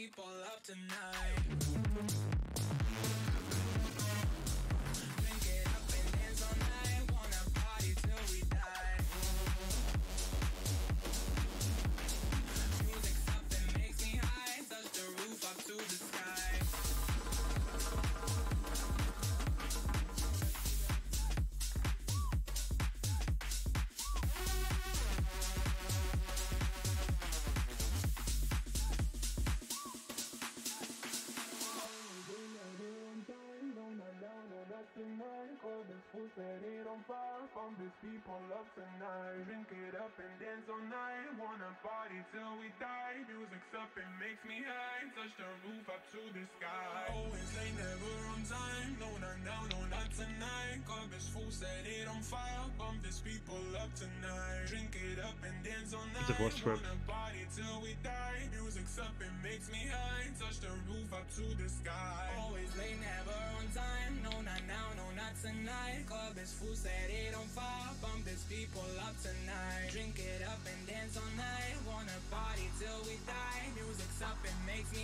people up tonight. Drink it up and dance all night. Wanna party till we die. Music's up and makes me high. Touch the roof up to the sky. Tonight, club is full, set it on fire. Pump these people up tonight. Drink it up and dance all night. Wanna party till we die. Music's up and makes me high. Touch the roof up to the sky. Always late, never on time. No, not now, no, not tonight. Club is full, set it on fire. Pump these people up tonight. Drink it up and dance all night. Wanna party till we die. Music's up and makes me high. Touch the roof up to the sky. Always late, never on time. No, not now, no, not tonight. Club is full, set it on fire. Pump these people up tonight. Drink it up and dance all night. Wanna party till we die. Music's up and makes me